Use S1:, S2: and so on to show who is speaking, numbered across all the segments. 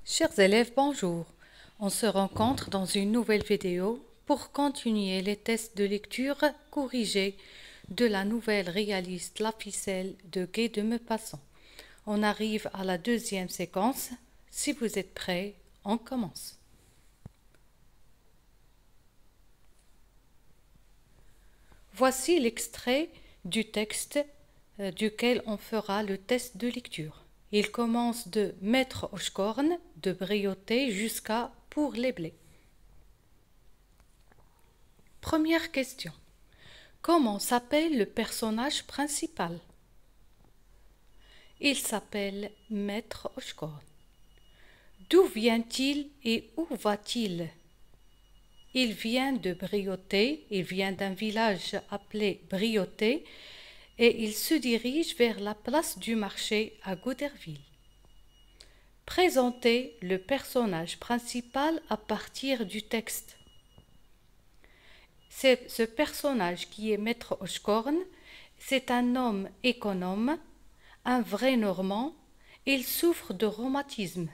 S1: Chers élèves, bonjour. On se rencontre dans une nouvelle vidéo pour continuer les tests de lecture corrigés de la nouvelle réaliste La Ficelle de Guy de Maupassant. On arrive à la deuxième séquence. Si vous êtes prêts, on commence. Voici l'extrait du texte duquel on fera le test de lecture. Il commence de Maître Hochkorn, de Brioté jusqu'à Pour les blés. Première question. Comment s'appelle le personnage principal? Il s'appelle Maître Hochkorn. D'où vient-il et où va-t-il? Il vient de Brioté, il vient d'un village appelé Brioté et il se dirige vers la place du marché à Goderville. Présentez le personnage principal à partir du texte. C'est ce personnage qui est Maître Hochkorn, c'est un homme économe, un vrai Normand, il souffre de rhumatisme.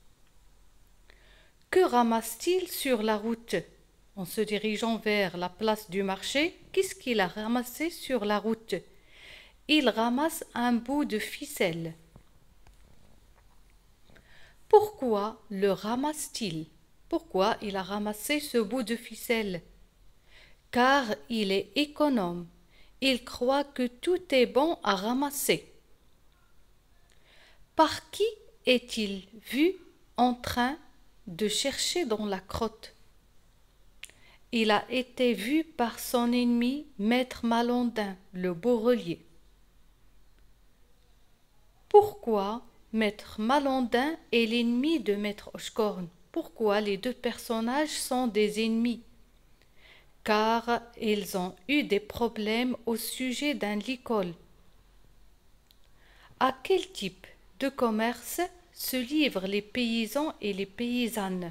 S1: Que ramasse-t-il sur la route? En se dirigeant vers la place du marché, qu'est-ce qu'il a ramassé sur la route? Il ramasse un bout de ficelle. Pourquoi le ramasse-t-il? Pourquoi il a ramassé ce bout de ficelle? Car il est économe. Il croit que tout est bon à ramasser. Par qui est-il vu en train de chercher dans la crotte? Il a été vu par son ennemi, Maître Malandin, le Beaurelier. Pourquoi Maître Malandin est l'ennemi de Maître Hochkorn? Pourquoi les deux personnages sont des ennemis? Car ils ont eu des problèmes au sujet d'un licol. À quel type de commerce se livrent les paysans et les paysannes?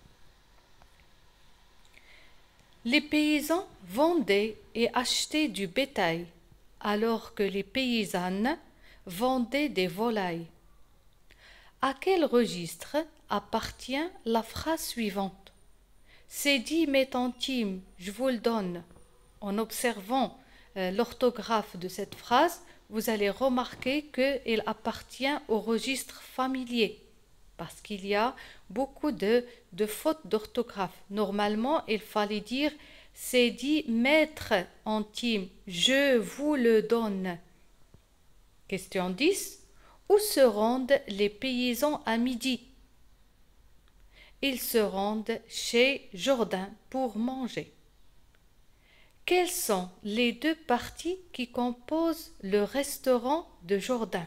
S1: Les paysans vendaient et achetaient du bétail, alors que les paysannes vendaient des volailles. À quel registre appartient la phrase suivante? C'est 10 mécentimes, je vous le donne. En observant l'orthographe de cette phrase, vous allez remarquer qu'elle appartient au registre familier, parce qu'il y a beaucoup de fautes d'orthographe. Normalement, il fallait dire c'est 10 mètres centimes, je vous le donne. Question 10. Où se rendent les paysans à midi? Ils se rendent chez Jourdain pour manger. Quelles sont les deux parties qui composent le restaurant de Jourdain?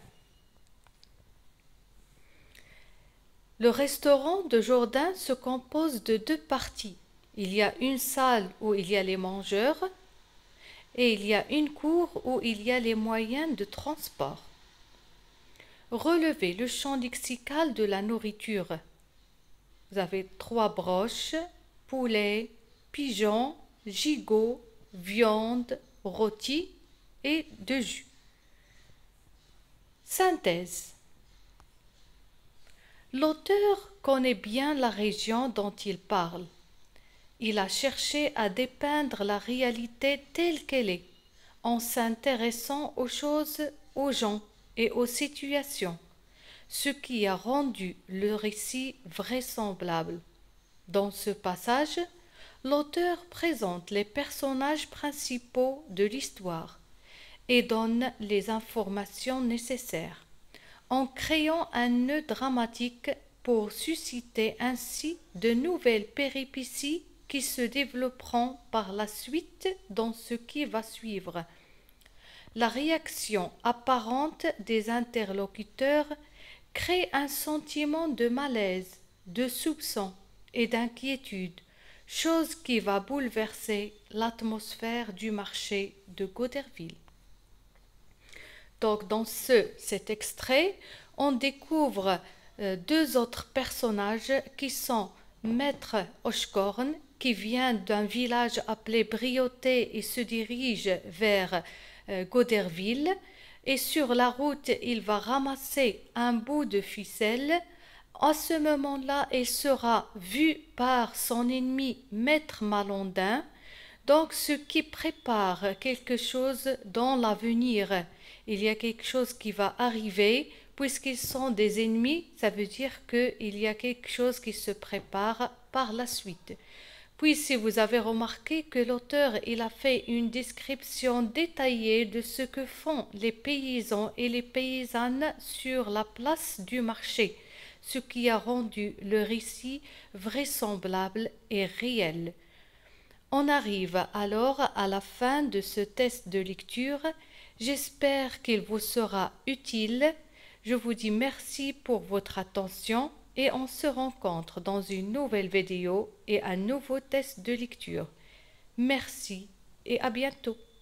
S1: Le restaurant de Jourdain se compose de deux parties. Il y a une salle où il y a les mangeurs et il y a une cour où il y a les moyens de transport. Relevez le champ lexical de la nourriture. Vous avez 3 broches, poulet, pigeon, gigot, viande, rôti et de jus. Synthèse. L'auteur connaît bien la région dont il parle. Il a cherché à dépeindre la réalité telle qu'elle est, en s'intéressant aux choses, aux gens et aux situations, ce qui a rendu le récit vraisemblable. Dans ce passage, l'auteur présente les personnages principaux de l'histoire et donne les informations nécessaires, en créant un nœud dramatique pour susciter ainsi de nouvelles péripéties qui se développeront par la suite dans ce qui va suivre. La réaction apparente des interlocuteurs crée un sentiment de malaise, de soupçon et d'inquiétude, chose qui va bouleverser l'atmosphère du marché de Goderville. Donc dans cet extrait, on découvre deux autres personnages qui sont Maître Hochkorn, qui vient d'un village appelé Brioté et se dirige vers Goderville, et sur la route il va ramasser un bout de ficelle À ce moment-là, il sera vu par son ennemi Maître Malandin, donc ce qui prépare quelque chose dans l'avenir. Il y a quelque chose qui va arriver, puisqu'ils sont des ennemis, ça veut dire qu'il y a quelque chose qui se prépare par la suite. Puis si vous avez remarqué que l'auteur il a fait une description détaillée de ce que font les paysans et les paysannes sur la place du marché, ce qui a rendu le récit vraisemblable et réel. On arrive alors à la fin de ce test de lecture. J'espère qu'il vous sera utile. Je vous dis merci pour votre attention et on se rencontre dans une nouvelle vidéo et un nouveau test de lecture. Merci et à bientôt.